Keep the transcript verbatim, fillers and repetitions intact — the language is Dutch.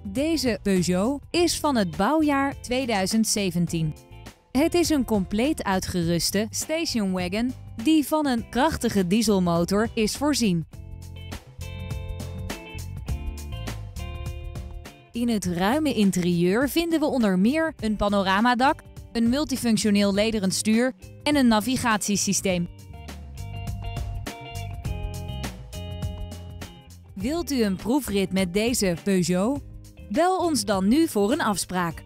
Deze Peugeot is van het bouwjaar tweeduizend zeventien. Het is een compleet uitgeruste stationwagon die van een krachtige dieselmotor is voorzien. In het ruime interieur vinden we onder meer een panoramadak, een multifunctioneel lederen stuur en een navigatiesysteem. Wilt u een proefrit met deze Peugeot? Bel ons dan nu voor een afspraak.